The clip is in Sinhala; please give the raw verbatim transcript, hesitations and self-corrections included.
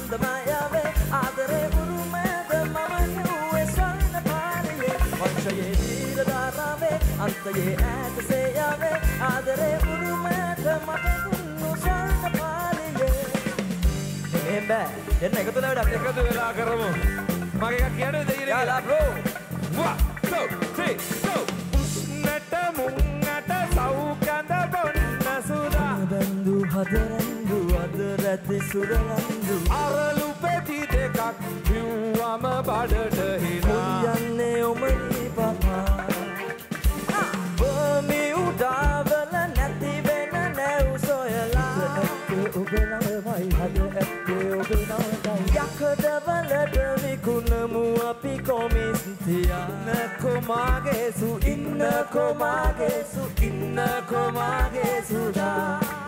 අන්දමයවේ ආදරේ උරුමද මම හෙව්වේ ස්වර්ණ පාලියේ වංශයේ දීරදාරාවේ අන්තයේ ඈතසේ යවේ ආදරේ උරුමද මට දුන්නු ස්වර්ණ පාලියේ එහෙම බෑ දෙන්න එකතු වෙලා වැඩක් එකතු වෙලා කරමු මගේ එකක් කියන්නද දෙයිනේ යාලා bro one two three go උස්නට මුංගට සෞකඳ බොන්න සුදා බඳු හදරන්දු අද රැති සුරලන්දු අරලු පෙති දෙකක් බිව්වම බඩට හිනා යන්නේ ඔමනි පපා බොමි උඩාවල නැති වෙන නැව් සොයලා ඇත්තේ ඔබලවයි හද ඇත්තේ ඔබලවයි යකඩවලට විකුණමු අපි කොමිස් තියන කොමාගේ සු ඉන්න කොමාගේ සු ඉන්න කොමාගේ සුදා